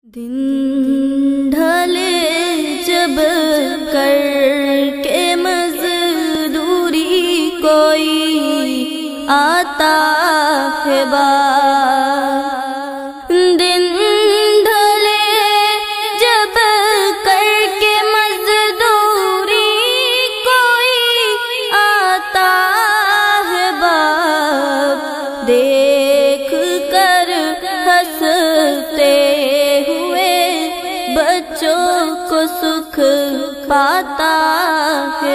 دن ڈھلے جب کر کے مزدوری کوئی آتا ہے بار، دن ڈھلے جب کر کے مزدوری کوئی آتا ہے بار، دیکھ کر ہنستے بچوں کو سکھ پاتا ہے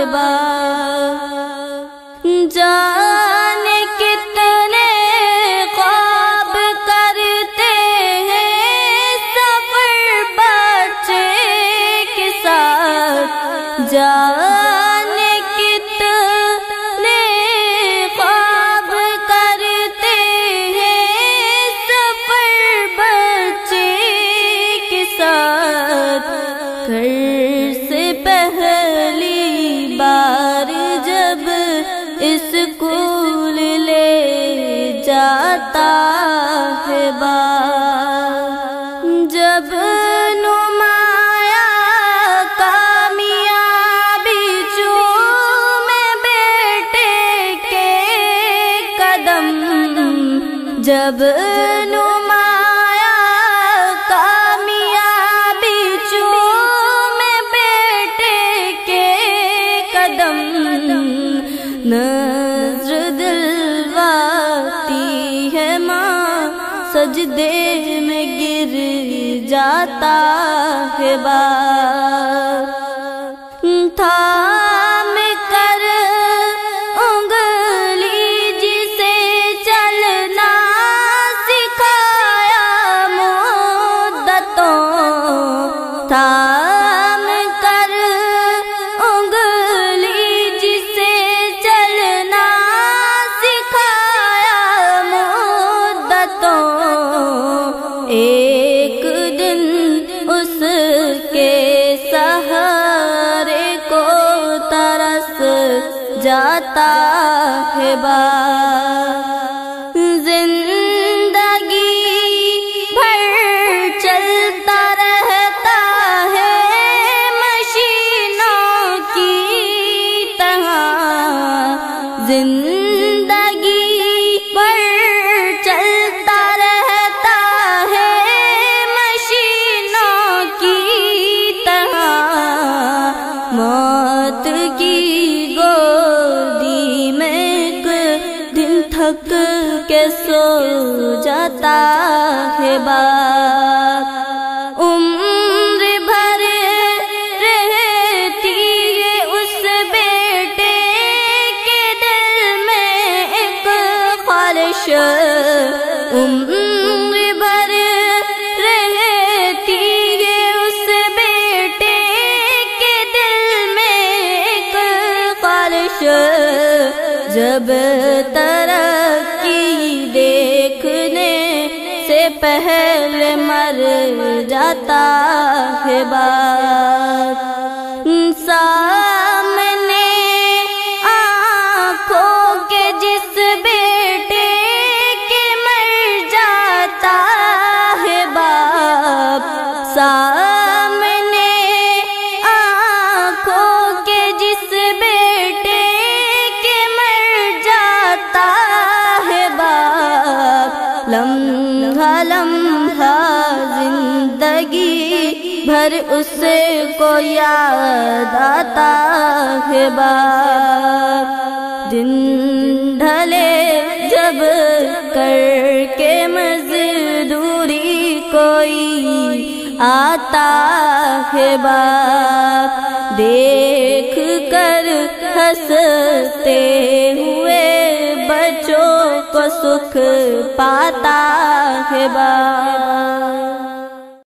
باپ، جانے کتنے خواب کرتے ہیں سفر بچے کے ساتھ، جانے کتنے خواب کرتے ہیں سفر بچے کے ساتھ، گھر سے پہلی بار جب اسکول لے جاتا ہے باپ، جب نمایاں کامیابی چومے بیٹے کے قدم، جب نظر دلواتی ہے ماں سجدے میں گر جاتا ہے باپ، تھام کر انگلی جسے چلنا سکھایا مدتوں، تھام کر ایک دن اس کے سہارے کو ترس جاتا ہے باپ، زندگی بھر چلتا رہتا ہے مشینوں کی طرح، زندگی بھر چلتا رہتا ہے مشینوں کی طرح، موت کی گودی میں ایک دن تھک کے سو جاتا ہے باپ، عمر بھر رہتی ہے اس بیٹے کے دل میں ایک خواہش، عمر بھر رہتی ہے اس بیٹے کے دل میں ایک خواہش، جب ترقی دیکھنے سے پہلے مر جاتا ہے باپ، سامنے آنکھوں کے جس بیٹے کے مر جاتا ہے باپ، سامنے آنکھوں کے جس بیٹے کے مر جاتا ہے باپ، لمحہ لمحہ زندگی بھر اس کو یاد آتا ہے باپ، دن ڈھلے جب کر کے مزدوری کوئی آتا ہے باپ، دیکھ کر ہنستے ہوئے بچوں کو سکھ پاتا ہے باپ۔